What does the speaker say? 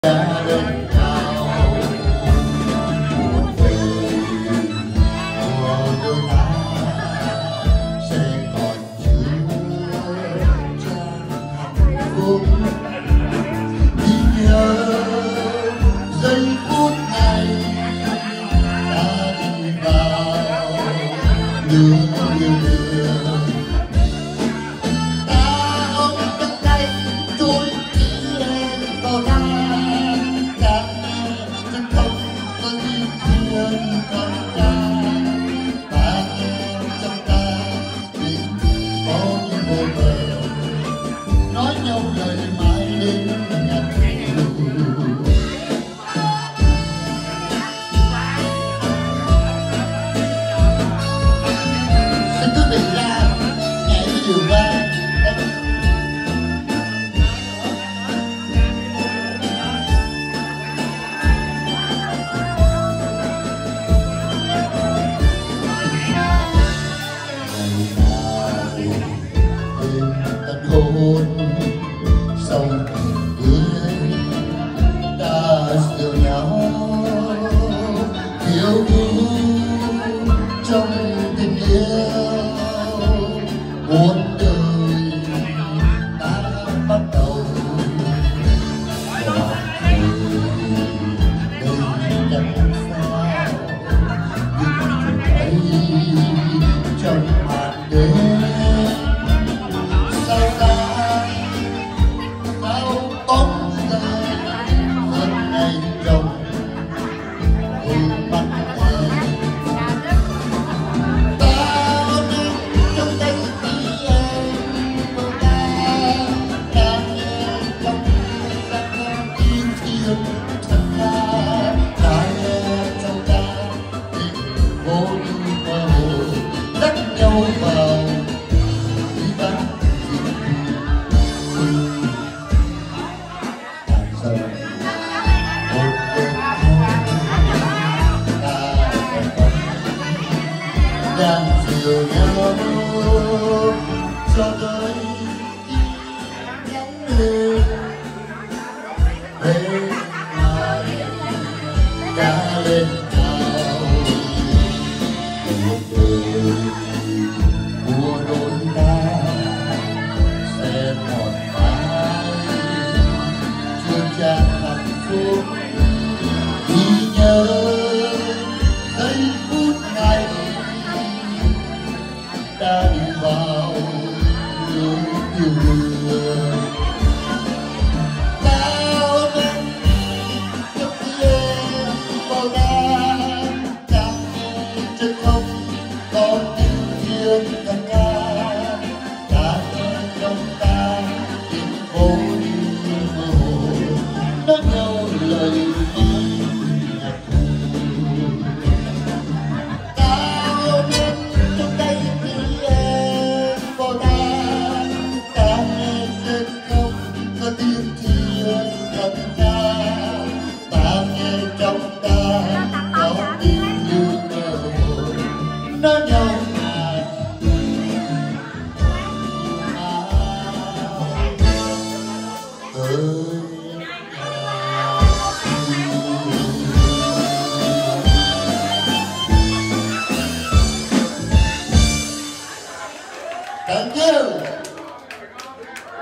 Gia đình nào cuộc đời của đôi ta sẽ còn chứa chan hạnh phúc. Ghi nhớ giây phút này ta đi vào đường yêu đương. Ta ôm trong tay trôi kỷ niệm vào năm. Nói nhau lời mãi đến nhật xin quý vị ra nhảy cái điều ba hôn sau cưới ta dìu nhau yêu thương trong tình yêu một đời ta bắt đầu một đời đây chẳng sao nhưng ấy trong màn đêm. Vào đi bắt dần một đêm ta đang dìu nhau cho tới nhắn lên bên ngoài đã lên cao cuộc đời của đôi ta sẽ còn mãi chưa chan hạnh phúc.